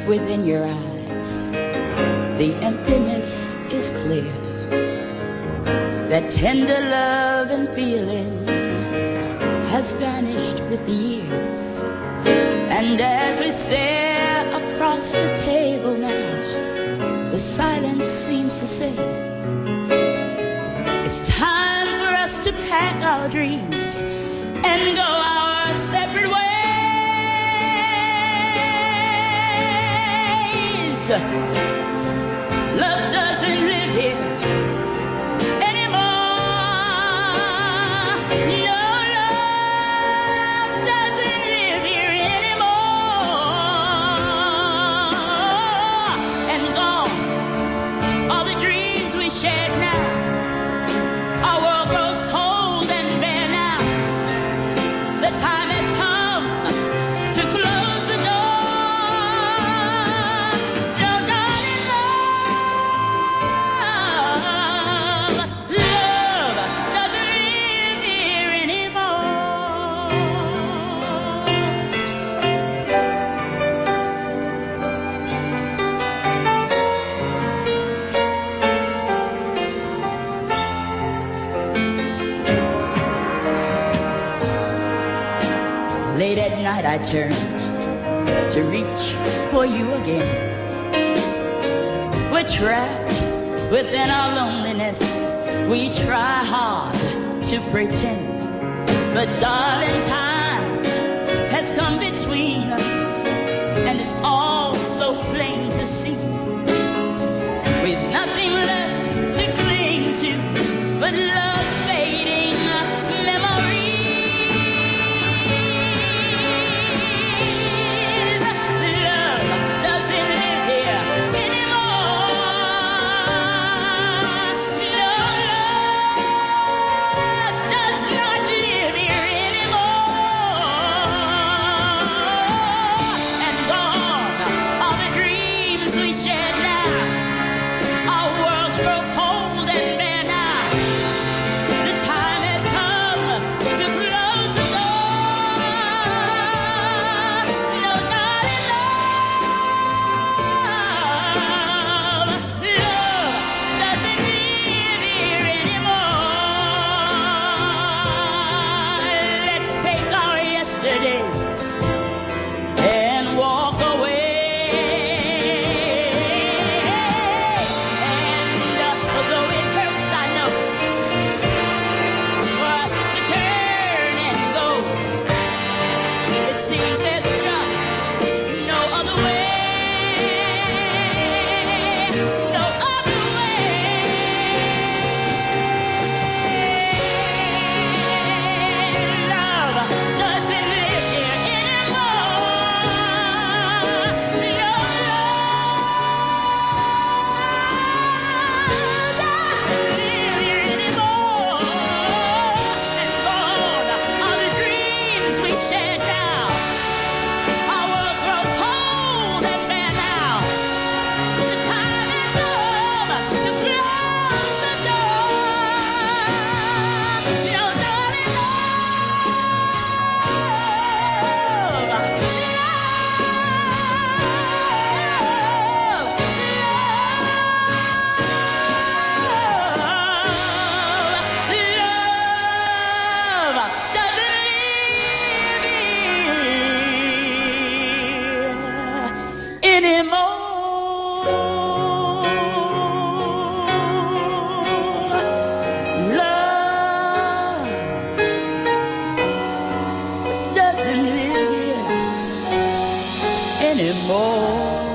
within your eyes, the emptiness is clear. That tender love and feeling has vanished with the years. And as we stare across the table now, the silence seems to say, it's time for us to pack our dreams and go our separate ways. Love doesn't live here anymore. No, love doesn't live here anymore. And gone all the dreams we shared now. Our world grows cold and bare now. The time has come to close the door. Late at night I turn to reach for you again. We're trapped within our loneliness. We try hard to pretend, but darling, time has come between us, and it's all so plain to see. With nothing left to cling to but love fading memories. Anymore.